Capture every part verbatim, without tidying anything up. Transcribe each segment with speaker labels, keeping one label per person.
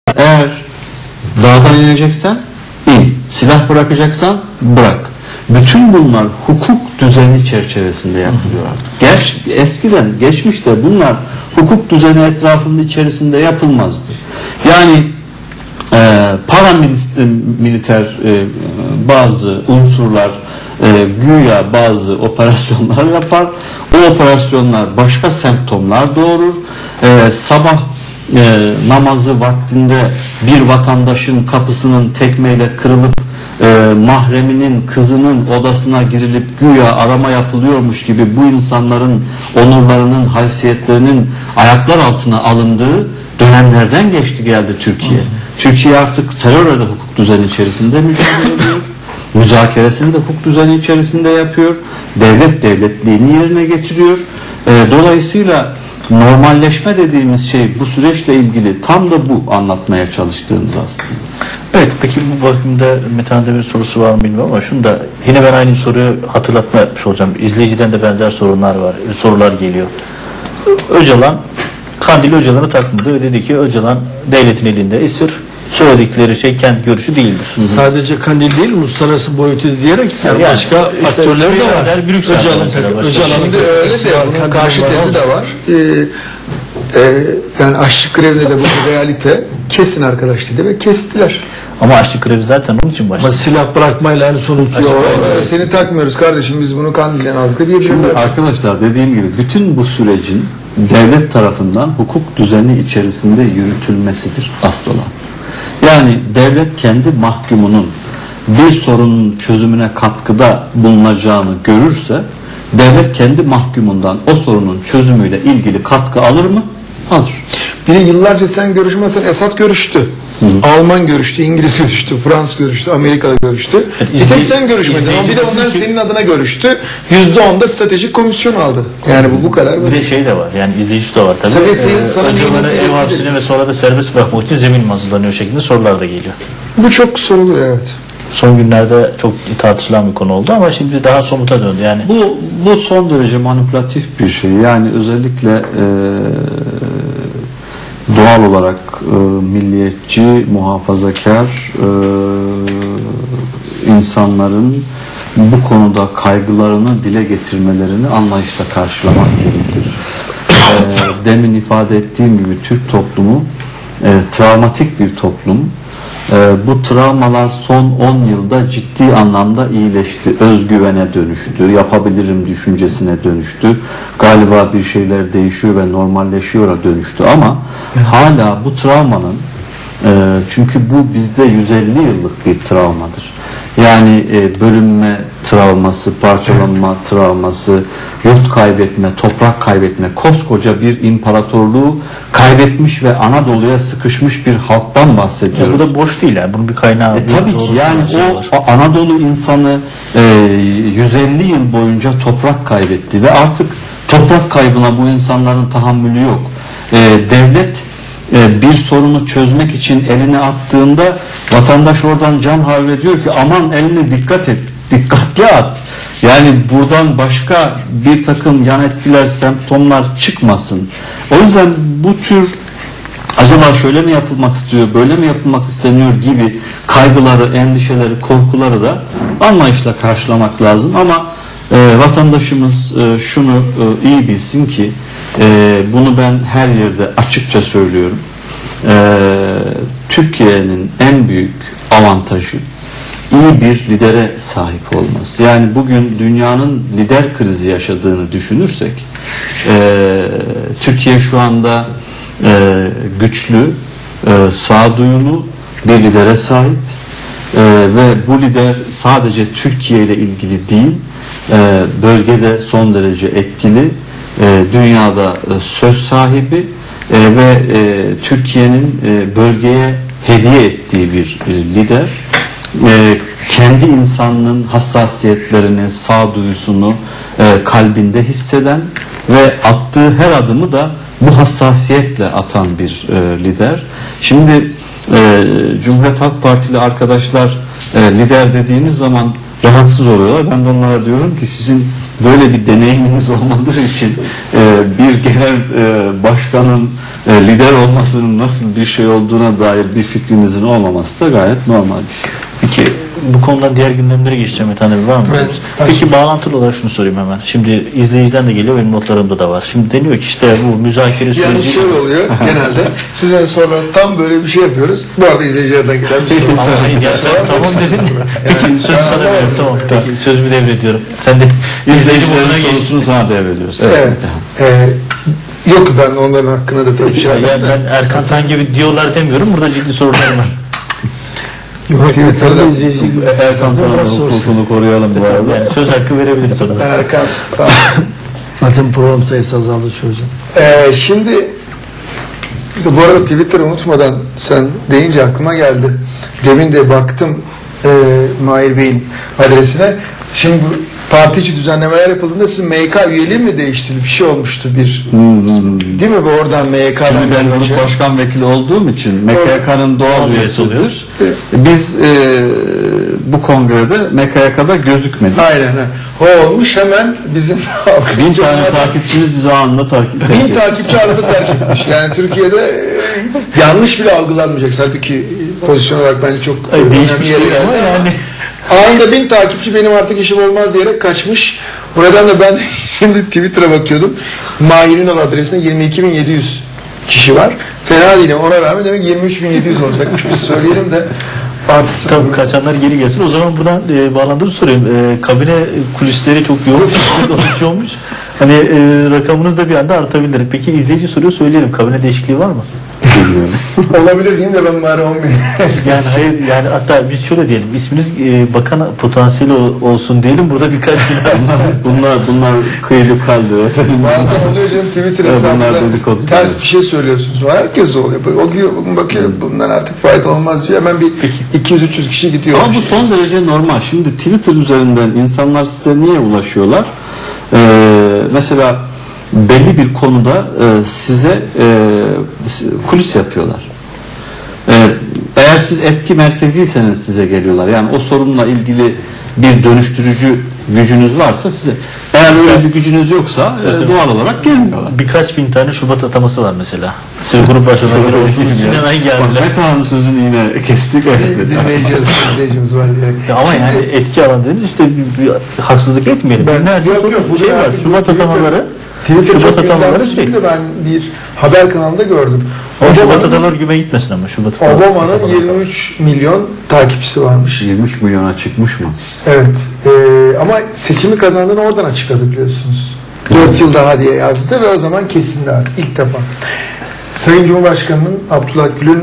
Speaker 1: Eğer dağdan ineceksen in, silah bırakacaksan bırak. Bütün bunlar hukuk düzeni çerçevesinde yapılıyor artık. Geç, eskiden, geçmişte bunlar hukuk düzeni etrafında içerisinde yapılmazdı. Yani e, paramiliter e, bazı unsurlar e, güya bazı operasyonlar yapar. O operasyonlar başka semptomlar doğurur. E, sabah e, namazı vaktinde bir vatandaşın kapısının tekmeyle kırılıp e, mahreminin kızının odasına girilip güya arama yapılıyormuş gibi bu insanların onurlarının, haysiyetlerinin ayaklar altına alındığı dönemlerden geçti geldi Türkiye. Hı. Türkiye artık terörle de hukuk düzeni içerisinde mücadele ediyor. Müzakeresini de hukuk düzeni içerisinde yapıyor. Devlet devletliğini yerine getiriyor. E, dolayısıyla normalleşme dediğimiz şey bu süreçle ilgili tam da bu anlatmaya çalıştığımız aslında.
Speaker 2: Evet, peki bu bakımda Metehan'da bir sorusu var mı bilmiyorum ama şunu da yine ben aynı soruyu hatırlatma yapmış olacağım. İzleyiciden de benzer sorunlar var, sorular geliyor. Öcalan, Kandil Öcalan'ı takmadı ve dedi ki Öcalan devletin elinde esir. Söyledikleri şey kendi görüşü değildir. Hı-hı.
Speaker 3: Sadece Kandil değil, uluslararası boyutu diyerek yani
Speaker 2: yani
Speaker 3: başka
Speaker 2: işte
Speaker 3: faktörler de var.
Speaker 2: Öcalan,
Speaker 4: Öcalan şimdi öyle de bunun karşı tezi de var. Ee, e, yani açlık grevinde de bu realite kesin arkadaş dedi ve kestiler.
Speaker 2: Ama açlık grevi zaten onun için başladı.
Speaker 3: Ama silah bırakmayla en sonuç yok.
Speaker 4: E, seni takmıyoruz kardeşim, biz bunu Kandil'den aldık diye.
Speaker 1: Şimdi arkadaşlar dediğim gibi bütün bu sürecin devlet tarafından hukuk düzeni içerisinde yürütülmesidir asıl olan. Yani devlet kendi mahkumunun bir sorunun çözümüne katkıda bulunacağını görürse devlet kendi mahkumundan o sorunun çözümüyle ilgili katkı alır mı? Alır.
Speaker 4: Bir de yıllarca sen görüşmezsen Esad görüştü. Hı. Alman görüştü, İngiliz görüştü, Fransız görüştü, Amerika'da görüştü. Yani bir tek sen görüşmedin ama bir de onlar senin adına görüştü. yüzde onda stratejik komisyon aldı. Yani bu bu kadar basit.
Speaker 2: Bir de şey de var, yani izleyici de var tabii.
Speaker 4: Sen, ee, sana
Speaker 2: Öcalan'ı ev hapsine ve sonra da serbest bırakmak için zemin mi hazırlanıyor şeklinde sorular da geliyor.
Speaker 4: Bu çok soruluyor, evet.
Speaker 2: Son günlerde çok tartışılan bir konu oldu ama şimdi daha somuta döndü yani.
Speaker 1: Bu bu son derece manipülatif bir şey. Yani özellikle e, doğal olarak e, milliyetçi, muhafazakar e, insanların bu konuda kaygılarını dile getirmelerini anlayışla karşılamak gerekir. E, demin ifade ettiğim gibi Türk toplumu e, travmatik bir toplum. E, bu travmalar son on yılda ciddi anlamda iyileşti. Özgüvene dönüştü. Yapabilirim düşüncesine dönüştü. Galiba bir şeyler değişiyor ve normalleşiyor'a dönüştü ama hala bu travmanın e, çünkü bu bizde yüz elli yıllık bir travmadır. Yani e, bölünme travması, parçalanma travması, yurt kaybetme, toprak kaybetme, koskoca bir imparatorluğu kaybetmiş ve Anadolu'ya sıkışmış bir halktan bahsediyoruz.
Speaker 2: Ya bu da boş değil yani, bunun bir kaynağı.
Speaker 1: E, tabii ki yani o, o Anadolu insanı e, yüz elli yıl boyunca toprak kaybetti ve artık toprak kaybına bu insanların tahammülü yok. E, devlet e, bir sorunu çözmek için elini attığında vatandaş oradan can havle diyor ki aman eline dikkat et, dikkatli at. Yani buradan başka bir takım yan etkiler, semptomlar çıkmasın. O yüzden bu tür acaba şöyle mi yapılmak istiyor, böyle mi yapılmak isteniyor gibi kaygıları, endişeleri, korkuları da anlayışla karşılamak lazım. Ama e, vatandaşımız e, şunu e, iyi bilsin ki e, bunu ben her yerde açıkça söylüyorum. E, Türkiye'nin en büyük avantajı iyi bir lidere sahip olması. Yani bugün dünyanın lider krizi yaşadığını düşünürsek e, Türkiye şu anda e, güçlü, e, sağduyulu bir lidere sahip e, ve bu lider sadece Türkiye ile ilgili değil, e, bölgede son derece etkili, e, dünyada e, söz sahibi e, ve e, Türkiye'nin e, bölgeye hediye ettiği bir e, lider. E, kendi insanının hassasiyetlerini, sağduyusunu e, kalbinde hisseden ve attığı her adımı da bu hassasiyetle atan bir e, lider. Şimdi e, Cumhuriyet Halk Partili arkadaşlar e, lider dediğimiz zaman rahatsız oluyorlar. Ben de onlara diyorum ki sizin böyle bir deneyiminiz olmadığı için e, bir genel e, başkanın e, lider olmasının nasıl bir şey olduğuna dair bir fikrinizin olmaması da gayet normal bir şey.
Speaker 2: Peki bu konudan diğer gündemlere geçeceğim Metin abi, var mı?
Speaker 4: Evet.
Speaker 2: Peki bağlantılı olarak şunu sorayım hemen. Şimdi izleyiciden de geliyor, benim notlarımda da var. Şimdi deniyor ki işte bu müzakere
Speaker 4: Yani
Speaker 2: süreci...
Speaker 4: şöyle oluyor genelde. Size sorular tam böyle bir şey yapıyoruz. Bu arada izleyicilerden gelen bir soru.
Speaker 2: Ama hayır ya, sen tamam dedin. Peki sözü sana veriyorum, tamam. Peki sözümü devrediyorum. Sen de izleyici moduna
Speaker 1: İzleyicilerin
Speaker 2: geçtin.
Speaker 1: sorusunu sana devrediyoruz.
Speaker 4: Evet. Ee, yok ben onların hakkında da tabii şey
Speaker 2: Yani
Speaker 4: yapmam da.
Speaker 2: ben Erkan Tan gibi diyorlar demiyorum. Burada ciddi sorunlar var.
Speaker 4: Yok, Twitter'da
Speaker 3: izleyici gibi.
Speaker 1: Erkan Tanrı hukukunu koruyalım bu arada.
Speaker 2: Yani söz hakkı verebiliriz ona.
Speaker 4: Erkan. Tamam.
Speaker 3: Zaten program sayısı azaldı çocuğum.
Speaker 4: Ee, şimdi işte bu arada Twitter'ı unutmadan sen deyince aklıma geldi. Demin de baktım e, Mahir Bey'in adresine. Şimdi bu parti içi düzenlemeler yapıldığında sizin M Y K üyeliği mi değiştirildi? Bir şey olmuştu bir. Değil mi? Bu oradan M Y K'dan
Speaker 1: Şimdi ben
Speaker 4: gelince.
Speaker 1: grup başkan vekili olduğum için M K K'nın doğal
Speaker 2: Doğal üyesi
Speaker 1: üyesidir. Biz e, bu kongrede M K K'da gözükmedik.
Speaker 4: Aynen. ha. O olmuş hemen bizim
Speaker 1: Bin tane takipçimiz bize anında takip
Speaker 4: bin takipçi arada terk etmiş. Yani Türkiye'de e, yanlış bile algılanmayacak. Halbuki pozisyon olarak bence çok
Speaker 2: Ay,
Speaker 4: önemli
Speaker 2: değişmiş
Speaker 4: yere
Speaker 2: değil
Speaker 4: geldi
Speaker 2: ama
Speaker 4: ama
Speaker 2: yani.
Speaker 4: anında bin takipçi benim artık işim olmaz diyerek kaçmış. Oradan da ben şimdi Twitter'a bakıyordum. Mahir Ünal adresinde yirmi iki bin yedi yüz kişi var. Fena değil. Ona rağmen demek yirmi üç bin yedi yüz olacakmış. Biz söyleyelim de artsın.
Speaker 2: Tabii kaçanlar geri gelsin. O zaman buradan e, bağlantılı sorayım. E, kabine kulisleri çok yoğun bir olmuş. Hani e, rakamınız da bir anda artabilir. Peki izleyici soruyor, söyleyelim. Kabine değişikliği var mı?
Speaker 4: Olabilir diyeyim de ben bari on bin.
Speaker 2: Yani hayır, yani hatta biz şöyle diyelim. İsminiz e, bakan potansiyeli ol- olsun diyelim. Burada birkaç bin
Speaker 1: bunlar bunlar kıyılıp kaldı efendim.
Speaker 4: Bazen oluyor canım Twitter
Speaker 1: Evet, bunlar
Speaker 4: hesabında
Speaker 1: dedikodu
Speaker 4: ters
Speaker 1: diyor.
Speaker 4: bir şey söylüyorsunuz. Herkes de oluyor. O gün bugün bakıyor bundan artık fayda olmaz diye hemen bir iki yüz üç yüz kişi gidiyor.
Speaker 1: Ama bu son derece normal. Şimdi Twitter üzerinden insanlar size niye ulaşıyorlar? Ee, mesela belli bir konuda e, size e, kulis yapıyorlar. E, eğer siz etki merkeziyseniz size geliyorlar. Yani o sorunla ilgili bir dönüştürücü gücünüz varsa size. Eğer öyle bir gücünüz yoksa e, doğal olarak gelmiyorlar.
Speaker 2: birkaç bin tane Şubat ataması var mesela. Siz grup başkanı olduğunuz için hemen
Speaker 1: Bak
Speaker 2: geldiler.
Speaker 1: Meta'nın sözünü yine kestik.
Speaker 4: Dinleyeceğiz, izleyicimiz var diyerek.
Speaker 2: Ya ama yani etki alanı dediniz, işte bir, bir haksızlık etmeyelim.
Speaker 4: Ben-
Speaker 2: Binlerce
Speaker 4: yok,
Speaker 2: soru-
Speaker 4: yok, bu
Speaker 2: şey
Speaker 4: da
Speaker 2: var.
Speaker 4: artık
Speaker 2: Şubat
Speaker 4: Twitter-
Speaker 2: atamaları.
Speaker 4: Twitter
Speaker 2: Şubat
Speaker 4: çok
Speaker 2: atamaları
Speaker 4: gündemde
Speaker 2: şey.
Speaker 4: değil de ben bir haber kanalında gördüm.
Speaker 2: Ama Şubat
Speaker 4: Obama'nın,
Speaker 2: atamaları güme gitmesin ama Şubat atamaları.
Speaker 4: Obama'nın yirmi üç milyon takipçisi varmış.
Speaker 1: yirmi üç milyona çıkmış mı?
Speaker 4: Evet. Ee, ama seçimi kazandığını oradan açıkladı biliyorsunuz. dört yıl daha diye yazdı ve o zaman kesindi artık ilk defa. Sayın Cumhurbaşkanı'nın Abdullah Gül'ün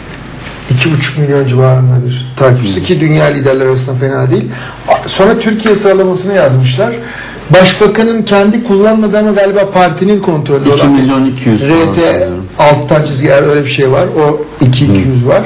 Speaker 4: iki buçuk milyon civarında bir takipçisi ki dünya liderler arasında fena değil. Sonra Türkiye sıralamasını yazmışlar. Başbakanın kendi kullanmadığı ama galiba partinin kontrolü
Speaker 1: iki
Speaker 4: olan
Speaker 1: milyon iki yüz
Speaker 4: R T alttan çizgi eğer öyle bir şey var. O iki bin iki yüz var.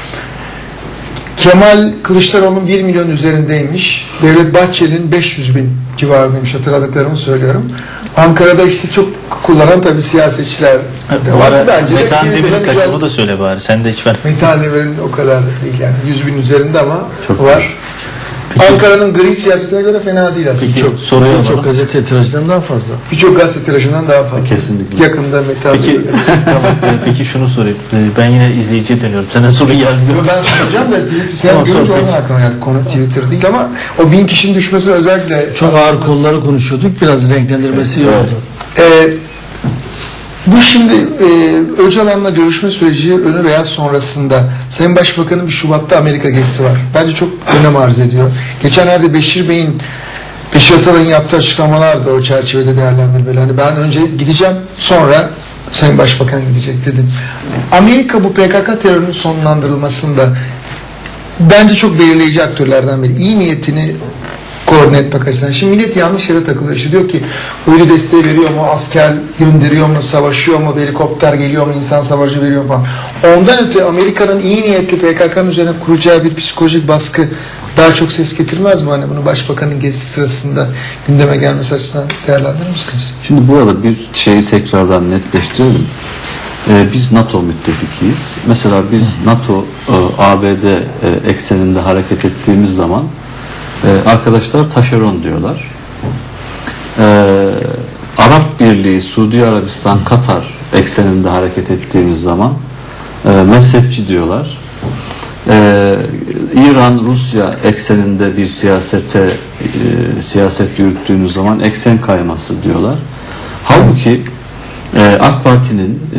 Speaker 4: Kemal Kılıçdaroğlu'nun bir milyon üzerindeymiş. Devlet Bahçeli'nin beş yüz bin civarındaymış, hatırladıklarımı söylüyorum. Ankara'da işte çok kullanan tabii siyasetçiler de var. Bence de
Speaker 2: Metehan
Speaker 4: Twitter'da
Speaker 2: Demir'in
Speaker 4: güzel-
Speaker 2: kaçını da söyle bari. Sen de hiç ver.
Speaker 4: Metehan Demir'in o kadar değil yani yüz bin üzerinde ama
Speaker 1: Çok
Speaker 4: var. Ankara'nın gri siyasetine göre fena değil aslında.
Speaker 2: Peki,
Speaker 4: Çok,
Speaker 2: soruyor
Speaker 3: Çok
Speaker 2: bana.
Speaker 3: gazete tirajından daha fazla.
Speaker 4: birçok gazete tirajından daha fazla.
Speaker 1: Kesinlikle.
Speaker 4: Yakında Metehan
Speaker 2: Peki,
Speaker 4: Demir.
Speaker 2: tamam, e, peki şunu sorayım. E, Ben yine izleyiciye dönüyorum. Sana soru gelmiyor.
Speaker 4: Yo, ben soracağım da Twitter, sen
Speaker 2: Tamam,
Speaker 4: görünce
Speaker 2: sor,
Speaker 4: onun
Speaker 2: peki.
Speaker 4: aklıma geldi. Konu Twitter değil ama o bin kişinin düşmesi özellikle
Speaker 3: Çok ağır konuları konuşuyorduk. Biraz renklendirmesi iyi oldu.
Speaker 4: Ee, bu şimdi e, Öcalan'la görüşme süreci önü veya sonrasında Sayın Başbakan'ın bir Şubat'ta Amerika gezisi var. Bence çok önem arz ediyor. Geçenlerde Beşir Bey'in Beşir Atalay'ın yaptığı açıklamalar da o çerçevede değerlendirmeli. Hani ben önce gideceğim, sonra Sayın Başbakan gidecek dedim. Amerika bu P K K terörünün sonlandırılmasında bence çok belirleyici aktörlerden biri. İyi niyetini koordine etmek açısından. Şimdi millet yanlış yere takılıyor. İşte diyor ki uydu desteği veriyor mu, asker gönderiyor mu, savaşıyor mu, helikopter geliyor mu, insan savaşı veriyor mu falan. Ondan öte Amerika'nın iyi niyetli P K K'nın üzerine kuracağı bir psikolojik baskı daha çok ses getirmez mi? Hani bunu Başbakanın gezisi sırasında gündeme gelmesi açısından değerlendirir misiniz?
Speaker 1: Şimdi burada bir şeyi tekrardan netleştirelim. Ee, biz NATO müttefikiyiz. Mesela biz NATO, e, A B D e, ekseninde hareket ettiğimiz zaman e, arkadaşlar taşeron diyorlar. Arap Birliği, Suudi Arabistan, Katar ekseninde hareket ettiğimiz zaman e, mezhepçi diyorlar. E, İran, Rusya ekseninde bir siyasete e, siyaset yürüttüğünüz zaman eksen kayması diyorlar. Halbuki e, AK Parti'nin e,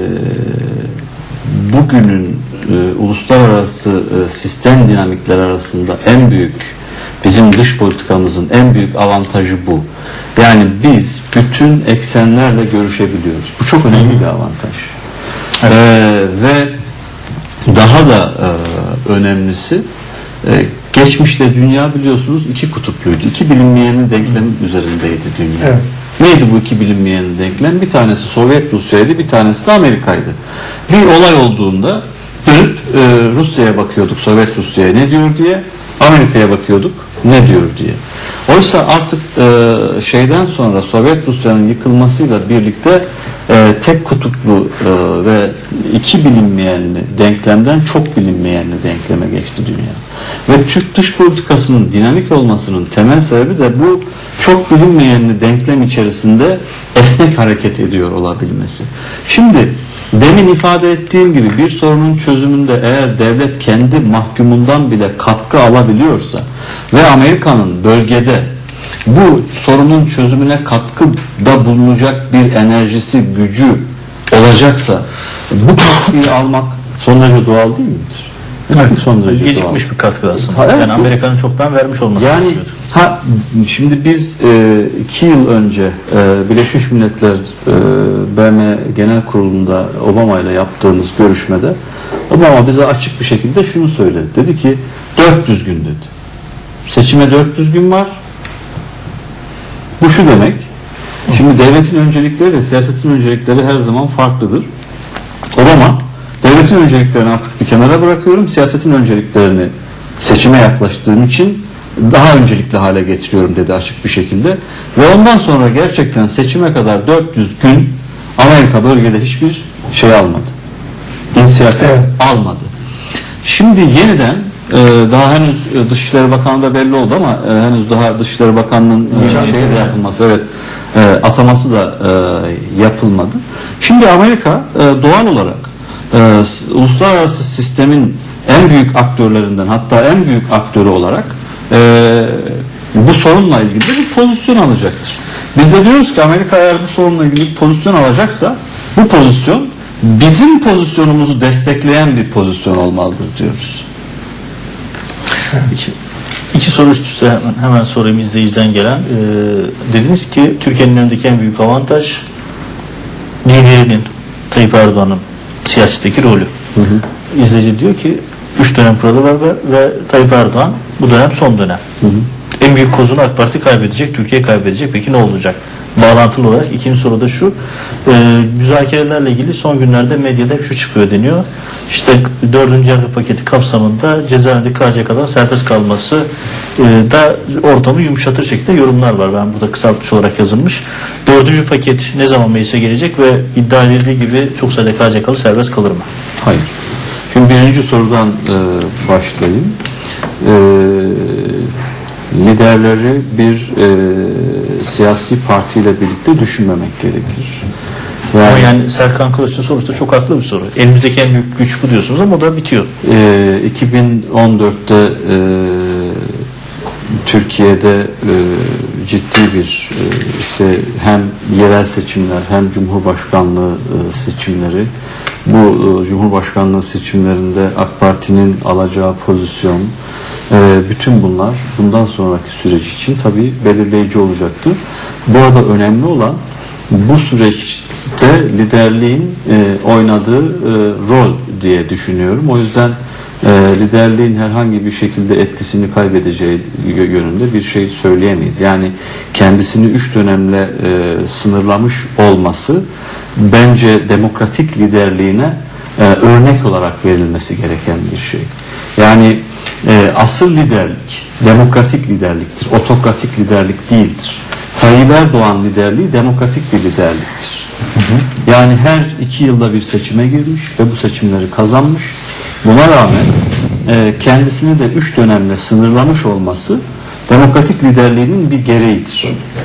Speaker 1: bugünün e, uluslararası e, sistem dinamikleri arasında en büyük, bizim dış politikamızın en büyük avantajı bu. Yani biz bütün eksenlerle görüşebiliyoruz. Bu çok önemli bir avantaj. Evet. Ee, ve daha da e, önemlisi e, geçmişte dünya biliyorsunuz iki kutupluydu. İki bilinmeyenin denklemi üzerindeydi dünya. Evet. Neydi bu iki bilinmeyenin denklem? Bir tanesi Sovyet Rusya'ydı, bir tanesi de Amerika'ydı. Bir olay olduğunda dönüp e, Rusya'ya bakıyorduk, Sovyet Rusya'ya ne diyor diye, Amerika'ya bakıyorduk ne diyor diye. Oysa artık e, şeyden sonra Sovyet Rusya'nın yıkılmasıyla birlikte e, tek kutuplu e, ve iki bilinmeyenli denklemden çok bilinmeyenli denkleme geçti dünya. Ve Türk dış politikasının dinamik olmasının temel sebebi de bu çok bilinmeyenli denklem içerisinde esnek hareket ediyor olabilmesi. Şimdi demin ifade ettiğim gibi bir sorunun çözümünde eğer devlet kendi mahkumundan bile katkı alabiliyorsa ve Amerika'nın bölgede bu sorunun çözümüne katkıda bulunacak bir enerjisi, gücü olacaksa bu katkıyı almak son derece doğal değil midir?
Speaker 2: Evet,
Speaker 1: son derece
Speaker 2: gecikmiş
Speaker 1: doğal.
Speaker 2: Bir katkı aslında.
Speaker 1: Ha, evet,
Speaker 2: yani Amerika'nın çoktan vermiş olması
Speaker 1: yani
Speaker 2: gerekiyor.
Speaker 1: ha şimdi biz e, iki yıl önce e, Birleşmiş Milletler e, B M Genel Kurulu'nda Obama ile yaptığımız görüşmede Obama bize açık bir şekilde şunu söyledi. Dedi ki dört yüz gün dedi. Seçime dört yüz gün var. Bu şu demek. Şimdi devletin öncelikleri ve siyasetin öncelikleri her zaman farklıdır. Obama devletin önceliklerini artık bir kenara bırakıyorum. Siyasetin önceliklerini seçime yaklaştığım için daha öncelikli hale getiriyorum dedi açık bir şekilde. Ve ondan sonra gerçekten seçime kadar dört yüz gün Amerika bölgede hiçbir şey almadı. İnisiyatif evet. almadı. Şimdi yeniden e, daha henüz Dışişleri Bakanlığı'nda belli oldu ama e, henüz daha Dışişleri Bakanlığı'nın e, şey de yapılması, evet, e, ataması da e, yapılmadı. Şimdi Amerika e, doğal olarak e, uluslararası sistemin en büyük aktörlerinden, hatta en büyük aktörü olarak e, bu sorunla ilgili bir pozisyon alacaktır. Biz de diyoruz ki Amerika eğer bu sorunla ilgili bir pozisyon alacaksa bu pozisyon bizim pozisyonumuzu destekleyen bir pozisyon olmalıdır diyoruz.
Speaker 2: İki, iki soru üst üste hemen, hemen sorayım izleyiciden gelen. Ee, dediniz ki Türkiye'nin önündeki en büyük avantaj liderinin, Tayyip Erdoğan'ın siyasetteki rolü. Hı hı. İzleyici diyor ki üç dönem kuralı var ve, ve Tayyip Erdoğan bu dönem son dönem. Hı hı. En büyük kozunu AK Parti kaybedecek, Türkiye kaybedecek. Peki ne olacak? Bağlantılı olarak ikinci soruda şu, e, müzakerelerle ilgili son günlerde medyada hep şu çıkıyor deniyor. İşte dördüncü yargı paketi kapsamında cezaevinde K C K'dan serbest kalması e, da ortamı yumuşatır şekilde yorumlar var. Ben burada kısaltmış olarak yazılmış. Dördüncü paket ne zaman meclise gelecek ve iddia edildiği gibi çok sayıda K C K'lı serbest kalır mı?
Speaker 1: Hayır. Şimdi birinci sorudan e, başlayayım. E, liderleri bir e, siyasi partiyle birlikte düşünmemek gerekir.
Speaker 2: Yani, ama yani Serkan Kılıç'ın sorusu da çok haklı bir soru. Elimizdeki en büyük güç bu diyorsunuz ama o da bitiyor.
Speaker 1: E, iki bin on dörtte e, Türkiye'de e, ciddi bir e, işte hem yerel seçimler hem Cumhurbaşkanlığı e, seçimleri, bu e, Cumhurbaşkanlığı seçimlerinde AK Parti'nin alacağı pozisyon, e, bütün bunlar bundan sonraki süreç için tabii belirleyici olacaktır. Bu arada önemli olan bu süreçte liderliğin e, oynadığı e, rol diye düşünüyorum. O yüzden e, liderliğin herhangi bir şekilde etkisini kaybedeceği yönünde bir şey söyleyemeyiz. Yani kendisini üç dönemle e, sınırlamış olması bence demokratik liderliğine e, örnek olarak verilmesi gereken bir şey. Yani e, asıl liderlik demokratik liderliktir, otokratik liderlik değildir. Tayyip Erdoğan liderliği demokratik bir liderliktir. Hı hı. Yani her iki yılda bir seçime girmiş ve bu seçimleri kazanmış. Buna rağmen e, kendisini de üç dönemle sınırlamış olması demokratik liderliğinin bir gereğidir.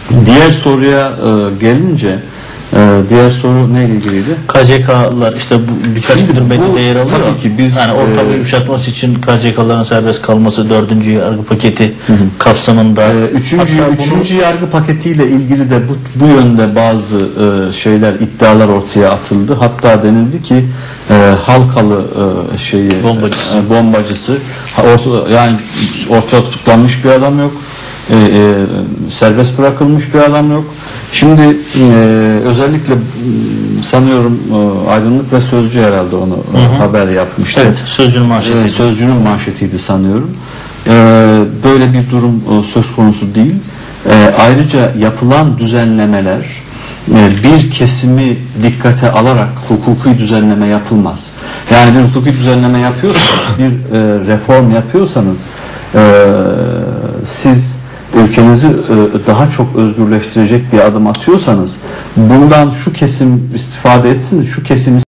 Speaker 1: Diğer soruya e, gelince e, diğer soru neyle ilgiliydi?
Speaker 2: K C K'lar işte bu birkaç gündür medyada yer alıyor.
Speaker 1: Tabii ki biz
Speaker 2: yani ortamı
Speaker 1: e,
Speaker 2: yumuşatması için K C K'ların serbest kalması dördüncü yargı paketi kapsamında.
Speaker 1: e, üçüncü,
Speaker 2: Hatta bunu-
Speaker 1: üçüncü yargı paketiyle ilgili de bu, bu yönde bazı e, şeyler, iddialar ortaya atıldı. Hatta denildi ki e, Halkalı e, şeyi
Speaker 2: Bombacısı.
Speaker 1: e, bombacısı ha, orta, yani ortada tutuklanmış bir adam yok. E, e, serbest bırakılmış bir adam yok. Şimdi e, özellikle m, sanıyorum e, Aydınlık ve Sözcü herhalde onu e, haber yapmıştı.
Speaker 2: Evet, Sözcü'nün manşeti.
Speaker 1: E, Sözcü'nün manşetiydi sanıyorum. E, böyle bir durum e, söz konusu değil. E, ayrıca yapılan düzenlemeler e, bir kesimi dikkate alarak hukuki düzenleme yapılmaz. Yani bir hukuki düzenleme yapıyorsanız, bir e, reform yapıyorsanız e, siz ülkenizi e, daha çok özgürleştirecek bir adım atıyorsanız bundan şu kesim istifade etsin, şu kesim